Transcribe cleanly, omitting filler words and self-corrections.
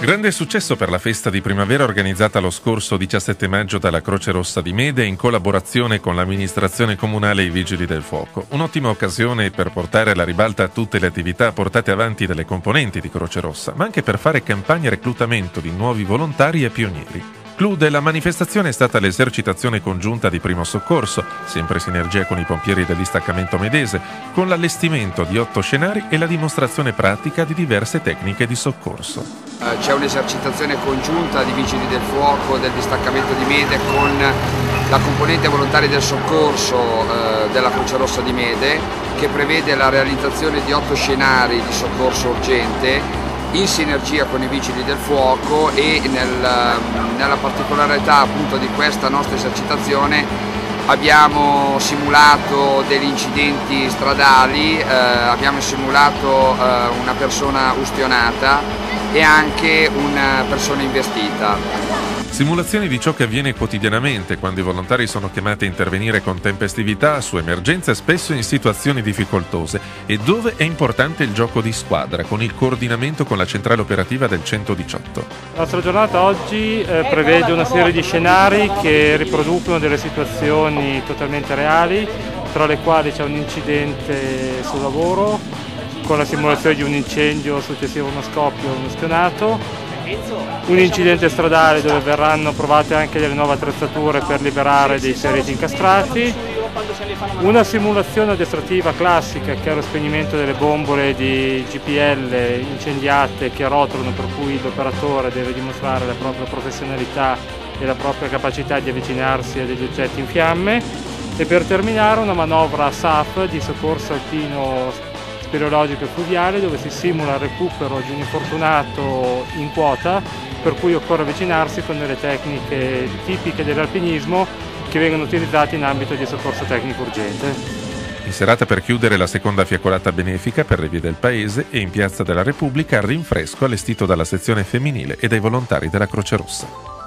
Grande successo per la festa di primavera organizzata lo scorso 17 maggio dalla Croce Rossa di Mede in collaborazione con l'amministrazione comunale e i Vigili del Fuoco. Un'ottima occasione per portare alla ribalta tutte le attività portate avanti dalle componenti di Croce Rossa, ma anche per fare campagne reclutamento di nuovi volontari e pionieri. Clou della manifestazione è stata l'esercitazione congiunta di primo soccorso, sempre in sinergia con i pompieri del distaccamento medese, con l'allestimento di 8 scenari e la dimostrazione pratica di diverse tecniche di soccorso. C'è un'esercitazione congiunta di Vigili del Fuoco del distaccamento di Mede con la componente volontari del soccorso della Croce Rossa di Mede, che prevede la realizzazione di 8 scenari di soccorso urgente in sinergia con i Vigili del Fuoco, e nella particolarità appunto di questa nostra esercitazione abbiamo simulato degli incidenti stradali, abbiamo simulato una persona ustionata e anche una persona investita. Simulazioni di ciò che avviene quotidianamente quando i volontari sono chiamati a intervenire con tempestività su emergenze spesso in situazioni difficoltose e dove è importante il gioco di squadra con il coordinamento con la centrale operativa del 118. La nostra giornata oggi prevede una serie di scenari che riproducono delle situazioni totalmente reali, tra le quali c'è un incidente sul lavoro con la simulazione di un incendio successivo a uno scoppio o uno ustionato, un incidente stradale dove verranno provate anche delle nuove attrezzature per liberare dei feriti incastrati, una simulazione addestrativa classica che è lo spegnimento delle bombole di GPL incendiate che rotolano, per cui l'operatore deve dimostrare la propria professionalità e la propria capacità di avvicinarsi a degli oggetti in fiamme, e per terminare una manovra SAF di soccorso alpino speleologico e fluviale dove si simula il recupero di un infortunato in quota, per cui occorre avvicinarsi con delle tecniche tipiche dell'alpinismo che vengono utilizzate in ambito di soccorso tecnico urgente. In serata per chiudere la seconda fiaccolata benefica per le vie del paese e in Piazza della Repubblica il rinfresco allestito dalla sezione femminile e dai volontari della Croce Rossa.